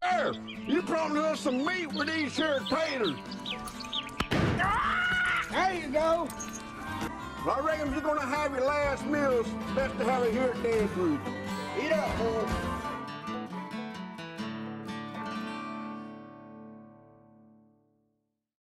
There, you promised us some meat with these here taters. There you go. Well, I reckon if you're gonna have your last meal, it's best to have it here at Deadwood. Eat up, boy.